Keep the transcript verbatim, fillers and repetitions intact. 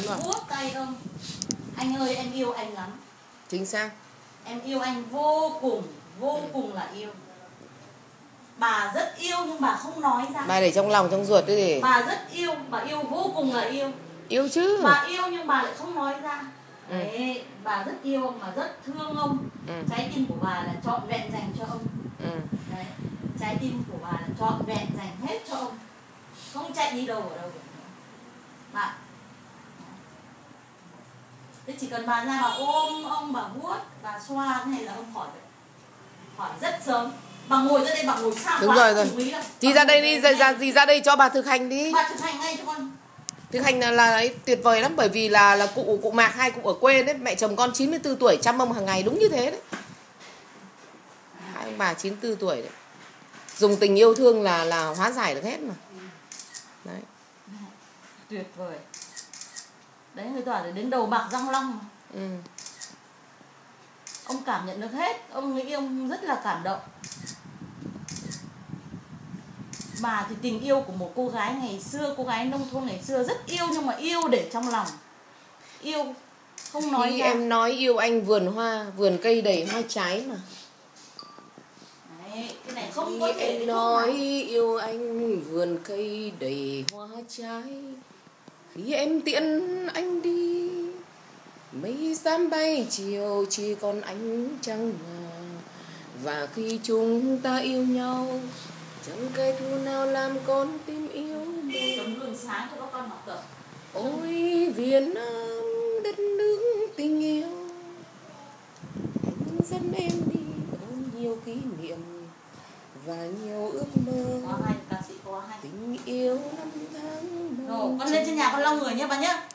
vâng. vuốt tay ông. Anh ơi em yêu anh lắm. Chính xác. Em yêu anh vô cùng, vô ừ. cùng là yêu. Bà rất yêu nhưng bà không nói ra. Bà để trong lòng trong ruột đấy gì. Bà rất yêu, bà yêu vô cùng là yêu. Yêu chứ. Bà yêu nhưng bà lại không nói ra. Đấy, ừ. bà rất yêu ông, bà rất thương ông. Ừ. Trái tim của bà là trọn vẹn dành cho ông. Ừ. Đấy, trái tim của bà là trọn vẹn dành hết cho ông. Không chạy đi đâu ở đâu được. Bà thế chỉ cần bà ra bà ôm ông, bà vuốt, bà xoa hay là ông khỏi khỏi rất sớm. Bà ngồi ra đây, bà ngồi xa đúng quá. Đúng rồi rồi. Chị ra đây đi, ra, ra gì ra đây cho bà thực hành đi. Bà thực hành ngay cho con. Thực hành là, là ấy, tuyệt vời lắm, bởi vì là là cụ cụ Mạc hai cụ ở quê đấy, mẹ chồng con chín mươi tư tuổi chăm ông hàng ngày đúng như thế đấy. Hai ông bà chín mươi tư tuổi đấy. Dùng tình yêu thương là là hóa giải được hết mà. Đấy. Tuyệt vời. Đấy người ta bảo đến đầu bạc răng long. Ừ. Ông cảm nhận được hết, ông nghĩ ông rất là cảm động. Bà thì tình yêu của một cô gái ngày xưa, cô gái nông thôn ngày xưa rất yêu nhưng mà yêu để trong lòng. Yêu không nói khi ra. Em nói yêu anh vườn hoa, vườn cây đầy hoa trái mà. Đấy, cái này không có thể em nói yêu anh vườn cây đầy hoa trái. Khi em tiễn anh đi, mây xám bay chiều chỉ còn ánh trăng ngà. Và khi chúng ta yêu nhau, chẳng cây thu nào làm con tim yếu mê. Tấm gương sáng cho các con học tập. Ôi Việt Nam đất nước tình yêu, anh dẫn em đi ôm nhiều kỷ niệm và nhiều ước mơ. Có hay, ca sĩ có hay. Tình yêu năm tháng. Rồi, con lên trên nhà con lau người nhé bà nhé.